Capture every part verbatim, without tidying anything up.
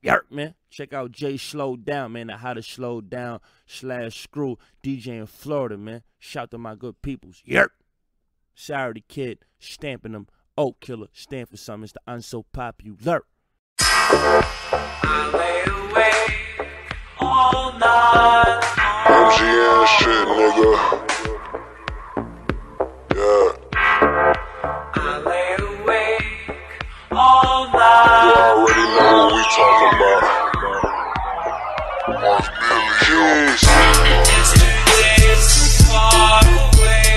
Yerp, man. Check out Jay Slow Down, man. The How to Slow Down slash Screw D J in Florida, man. Shout to my good peoples. Yerp. Saturday Kid, stamping them. Oak Killer, stand for something. It's the unso popular. I lay awake all night. M G N shit, nigga. Yeah. I lay awake all night. You already know what we talking about. Jeez. Yesterday's too far away.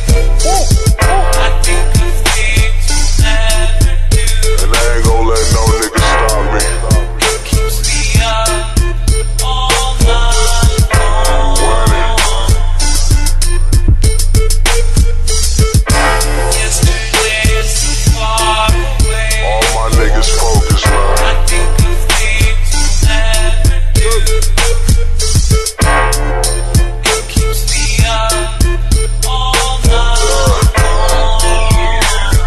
I think of things we'll never do. And I ain't gon' let no nigga stop me. It keeps me up all night long. Yesterday's too far away. All my niggas focus, man. I think of things we'll never do. It keeps me up all night long.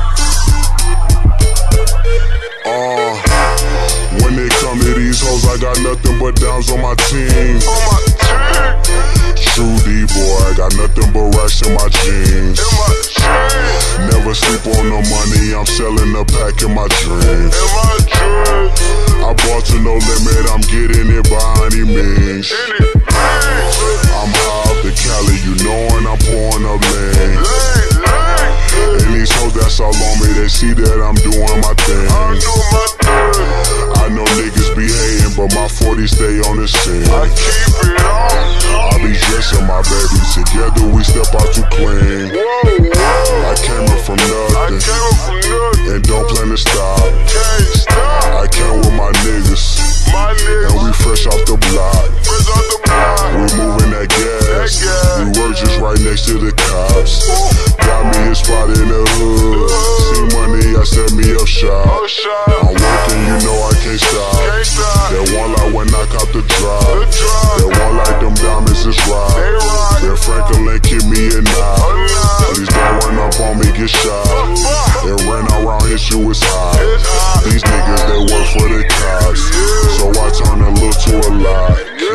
Uh, when it come to these hoes, I got nothing but downs on my team. On my team. True D boy, I got nothing but racks in my jeans. In my jeans. Never sleep on no money, I'm selling a pack in my dreams. In my dreams. I bought to no limit, I'm getting it by any means. Any means. I'm high up the Cali, you knowin' I'm pouring up lean. And these hoes that's all on me, they see that I'm doing my thing. I'm doing my thing. I know niggas be hating, but my forty stay on the scene. I keep it on. I be dressing my baby, together we step out too clean. Whoa, whoa. I came up from nothing, I came up from nothing, and don't plan to stop. Can't stop. I came with my niggas, my niggas, and we fresh off the block. Fresh off the block. We moving that gas. That gas. We work just right next to the cops. Got me a spot in the hood. See money, I set me up shop. I'm working, you know I can't stop. That one light when I cop the drop. That one light them diamonds is rock. That Franklin keep me a knot. Please don't run up on me, get shot. That ran around here, shit was hot. These niggas, they work for the cops. So I turn a little to a lot.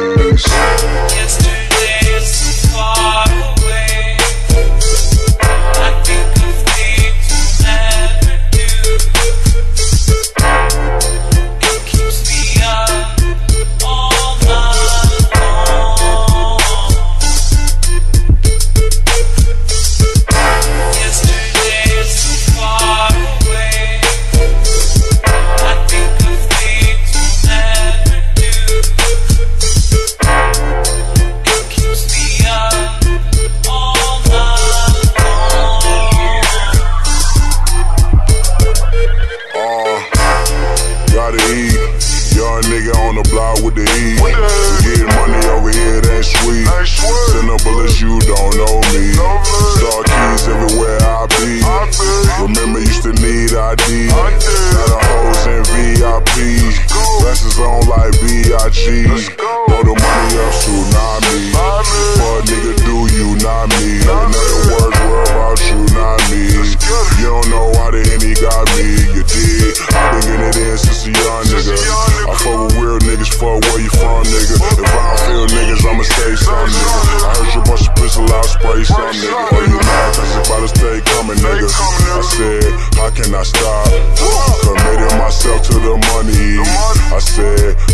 Yesterday's too far away. I think of things we'll never do. It keeps me up all night long. Yesterday's too far away. I think of things we'll never do. It keeps me up all night long. Uh, gotta eat. Young nigga on the block with the heat. We getting money over here, that ain't sweet. Send up bullets, you don't know me. Star keys everywhere I be. Remember, used to need I D. Now the hoes in V I P. Glasses on like B I G. Throw the money up, tsunami. Fuck nigga, do you, not me. In other words, worry about you, not me. You don't know why the Henny got me. You did. I been getting it in since a young nigga. I fuck with real niggas, fuck where you from, nigga. If I don't feel niggas, I'ma stay some nigga. I heard you bust a pistol, I'll spray some nigga. Oh, you mad cause it's about to stay coming, nigga. I said, how can I stop? Committed myself to the money. I said,